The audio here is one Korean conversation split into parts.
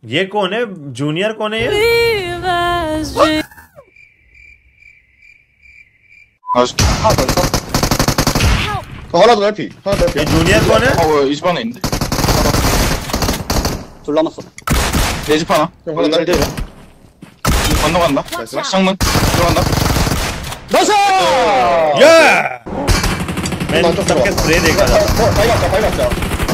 ये कौन है? जूनियर कौन है ये? 하나 더 달피. 하나 더 달피. ये जूनियर कौन है? 이 집 안에 있는데. 둘 남았어. 내 집 하나. 형 날 돼. 건너간다. 창문 들어간다. 나이스! ये मैं सबके स्प्रे देखा था। 밟았자.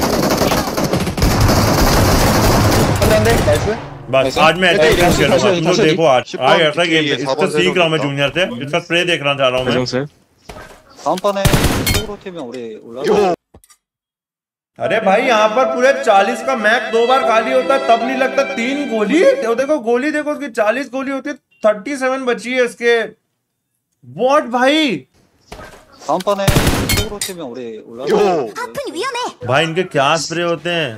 한 대. 나이스. बस आज मैं ऐसा गेम खेल रहा हूँ। तुम लोग देखो आज ऐसा गेम इसको सीख रहा हूँ मैं जूनियर से। इसका स्प्रे देखना चाह रहा हूँ मैं। 다음 판에 쪽으로 튀면 우리 올라가. अरे भाई यहाँ पर पूरे 40 का मैप 2 बार खाली होता है तब नहीं लगता 3 गोली। देखो गोली देखो उसकी 40 गोली होती है 37 बची है इसके। व्हाट भाई? 다음 판에 쪽으로 튀면 우리 올라가. भाई इनके क्या स्प्रे होते हैं?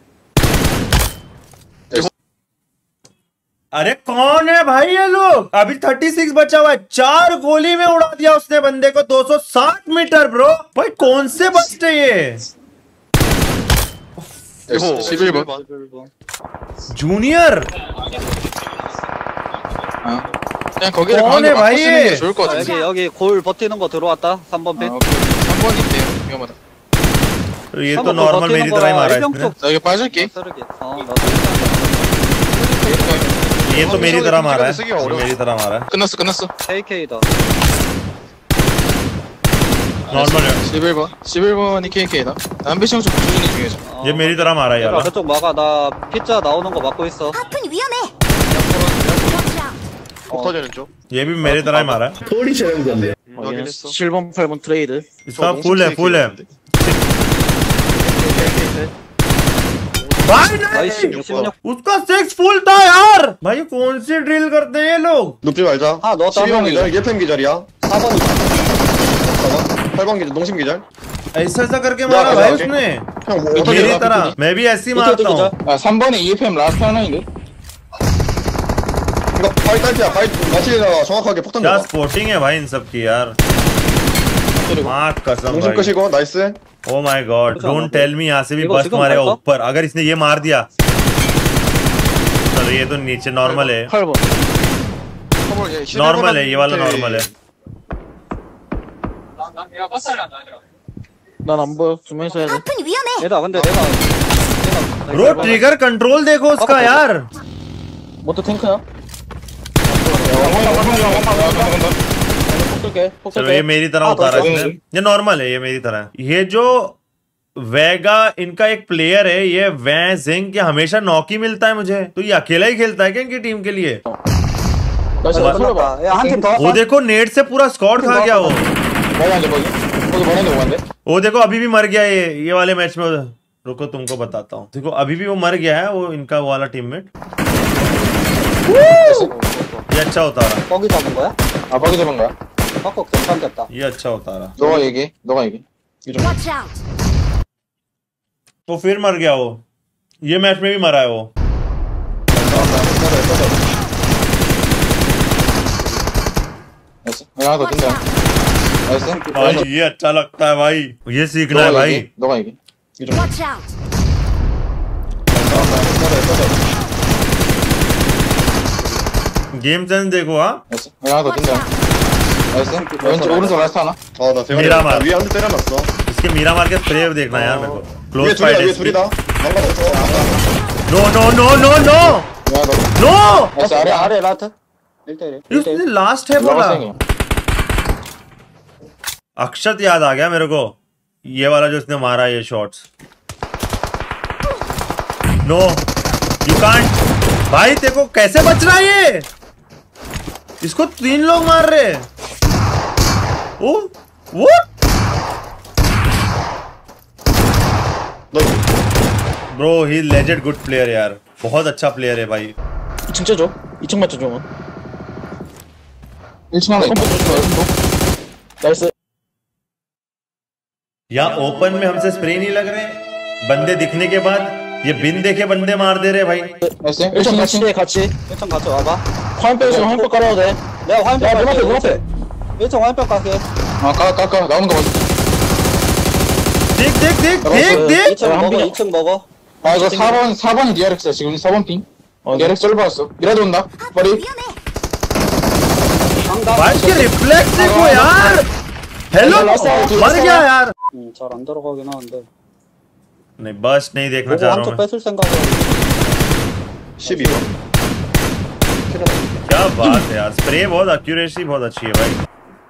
अरे कौन है भाई ये लोग? अभी 36 बचा हुआ है। 4 गोली में उड़ा दिया उसने बंदे को 260 मीटर ब्रो। भाई कौन से बस्ट है ये? 11번. जूनियर 그냥 거기를 कौन है 가운데 भाई 쓰는 ये? 게 좋을 것 같은데. 여기 골 버티는 거 들어왔다. 3번 핀. 3번인데요. 위험하다. ये तो नॉर्मल मेरी तरह ही मारा है इसने। 나 여기 빠질게. ये तो मेरी तरह मारा है। मेरी तरह मारा है। 끝났어. KK다. नॉर्मल है। 11번이 KK다. 남배시형 좀 부수는 중이죠. ये मेरी तरह मारा है यार। 그쪽 막아. 나 피자 나오는 거 막고 있어. 터지는 쪽. ये भी मेरी तरह ही मारा है। 소리 지르는 건데. 확인했어. 7번 8번 트레이드. इसका फुल है भाई 나이스. नहीं 16. उसका 6 फुल था यार। भाई कौन सी ड्रिल करते हैं ये लोग? 눕지 말자. 아, 넣었다. 12번 기절, 1펜 기절이야. 4번이. 8번 기절, 농심 기절. ऐसा करके मारा भाई उसने। 형, 뭐 어떻게 मेरी 나? तरह मैं भी ऐसे ही मारता हूँ। 3번에 EFM 라스트 하나인데. 이거 바위 딸피야. 바위 마치에다가 정확하게 폭탄 क्या 넣어. स्पोर्टिंग है भाई इन सब की यार। माँ कसम 농심 भाई। 끄시고, 나이스. Oh my god don't tell me यहाँ से भी देखो, बस्ट देखो, मारेगा देखो। ऊपर। अगर इसने ये मार दिया चलो ये तो नीचे नॉर्मल है। 8번. नॉर्मल है ये वाला नॉर्मल है। 난 안 보여. 주면서 해야 돼. 얘다 근데 내가 ब्रो ट्रिगर कंट्रोल देखो उसका यार। 모터 탱크야? चलो ये मेरी तरह उतारा इसने। ये नॉर्मल है ये मेरी तरह। ये जो वेगा इनका एक प्लेयर है ये वै जिंग, ये हमेशा नॉक ही मिलता है मुझे। तो ये अकेला ही खेलता है क्या इनकी टीम के लिए? वो देखो नेट से पूरा स्क्वाड खा गया वो। वो देखो अभी भी मर गया ये वाले मैच में। रुको तुमको बताता हूँ। देखो अभी भी वो मर गया है वो इनका वाला टीममेट। ये अच्छा उतारा। 뻑이 잡은 거야? 뻑이 잡은 거야? 뻑 괜찮겠다. ये अच्छा उतारा। 너가 얘기해. वो फिर मर गया वो। ये मैच में भी मरा है वो। 하나 더 뜬다. भाई ये अच्छा लगता है भाई। ये सीखना है भाई। 너가 얘기해. गेम सेंस देखो। हाँ 하나 더 뜬다. 왼쪽 오른쪽 라스트 하나. 나 대가리 미라 말. 위에 한 대 때려놨어. इसके मीरा मार के स्प्रे देखना यार मेरे को। 위에 close 둘이다, 위에 fight. 둘이다. 망가 없어. No no no no no 하나 더. No. 나이스 아래. 라트. 1대1. उसने लास्ट है बोला। 러버생이야. अक्षत याद आ गया मेरे को। ये वाला जो उसने मारा ये शॉट्स। No you can't. भाई देखो कैसे बच रहा है ये। इसको 3 लोग मार रहे। ओ वो ब्रो ही लेजेंड गुड प्लेयर यार। बहुत अच्छा प्लेयर है भाई। 2층 쪄줘. 2층 맞춰 줘. 1층 하나 있다. 나이스. यहाँ ओपन में हमसे स्प्रे नहीं लग रहे। बंदे दिखने के बाद ये बिन देखे बंदे मार दे रहे भाई। 나이스. 1층 같이 해 같이. 1층 같이 와봐. 화염병 있으면 화염병 깔아도 돼. 내가 화염병 깔게. 문 앞에. 1층 화염병 깔게. 까 나오는 거 봤어. देख 2층 먹어. 2층 먹어. 이거 4번이 DRX야 지금 4번 핑. 얘렉 썰 받았어. 미라도 온다. 머리. भाई इसके रिफ्लेक्स देखो यार हेलो मर गया यार 잘 안 들어가긴 하는데. नहीं बस नहीं देखना 보고 चाह रहा 한쪽 हूँ मैं 뺏을 생각은. 12번. क्या बात है यार स्प्रे बहुत एक्यूरेसी बहुत अच्छी है भाई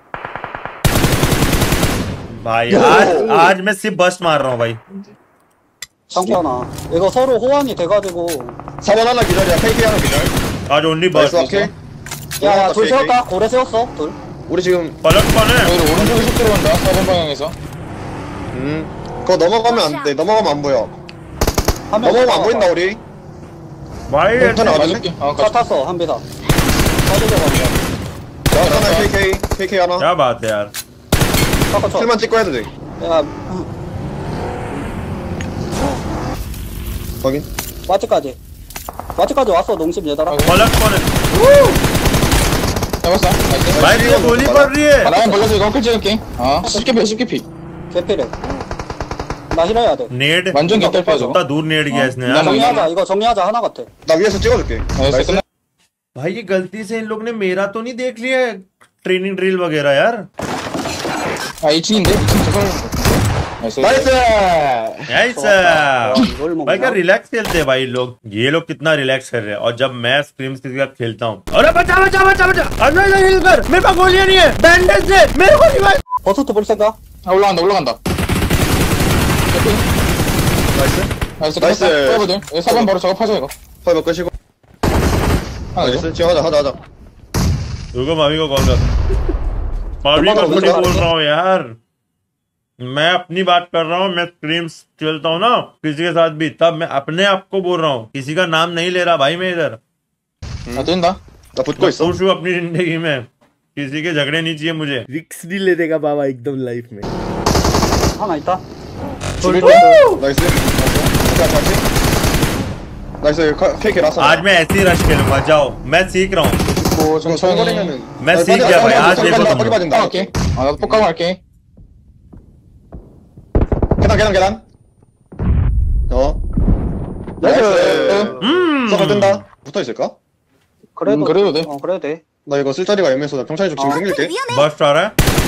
भाई आज मैं सिर्फ बस्ट मार रहा हूँ भाई 상편아, 이거 서로 호환이 돼가지고. 4번 하나 기다려. KK 하나 기다려. आज ओनली 나이스 बस्ट 오케이. 야, 둘 세웠다. 고래 세웠어. 둘. 우리 지금 पलट कौन है 여기 오른쪽에 속 들어온다. 4번 방향에서. 그거 넘어가면 안 돼. 넘어가면 안 보여. 한 명. 넘어가면 안 보인다 우리. भाई 괜찮아. 맞을게. 차 같이. 탔어. 한 비사. 터지려 가지고. 하나 KK 하나. क्या बात है यार 차 쳐. 킬만 찍고 해도 돼. 야, 확인. 마트까지. 마트까지 왔어. 농심 얘들아. पलट कौन है 잡았어. 나이스. भाई ये गोली पड़ रही है 라인 벌려서 이거 킬 찍을게. 쉽게 피, 쉽게 피. 개피래. 나 힐해야 돼. नेड 완전 개딸피야 저거. कितना दूर नेड गया इसने ना, यार ना, 정리하자. 이거 정리하자. 하나 같아. 나 위에서 찍어줄게. 나이스. 나이스. 끝나. भाई ये गलती से इन लोग ने मेरा तो नहीं देख लिया ट्रेनिंग ड्रिल वगैरह यार 2층인데? 2층 저걸. 나이스. 나이스. ऐसा 이걸 भाई क्या 먹냐? रिलैक्स खेलते हैं भाई लोग ये लोग कितना रिलैक्स कर रहे हैं और जब मैं स्क्रीम्स के साथ खेलता हूँ अरे बचा बचा बचा बचा अंदर हिल कर मेरे पास गोलियां नहीं है बैंडेज से मेरे को रिवाइव 버스트 볼 생각? 올라간다. 나이스. 나이스. 나이스. 서버들. 4번 바로 작업하자 이거. 파이브 끄시고. 하나 더. 나이스. 지금 하자. रुको मावी को कॉल कर मावी को थोड़ी बोल रहा हूँ यार मैं अपनी बात कर रहा हूँ मैं स्क्रीम्स खेलता हूँ ना किसी के साथ भी तब मैं अपने आप को बोल रहा हूँ किसी का नाम नहीं ले रहा भाई मैं इधर 뛴다. 나 붙고 있어. खुश हूँ अपनी जिंदगी में किसी के झगड़े नहीं चाहिए मुझे रिक्स नहीं लेने का बाबा एकदम लाइफ में 하나 있다. 나이스. 나이스. KK 라스. आज मैं ऐसे ही रश खेलूंगा जाओ मैं सीख रहा हूँ 뭐 천천히. मैं सीख गया भाई आज देखो तुम लोग। 빠진다. 할게. 나도 폭 가고 할게. 계단. 나이스. 서가 뜬다. 붙어 있을까? 그래도 그래도 돼. 그래도 돼. 나 이거 쓸 자리가 애매해서 나 평창이 좀 지금 생길게. बस आ रहा है